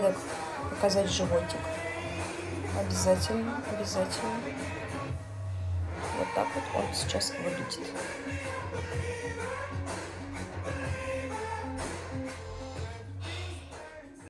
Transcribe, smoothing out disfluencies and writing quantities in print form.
напоследок показать животик. Обязательно, обязательно. Вот так вот он сейчас выглядит.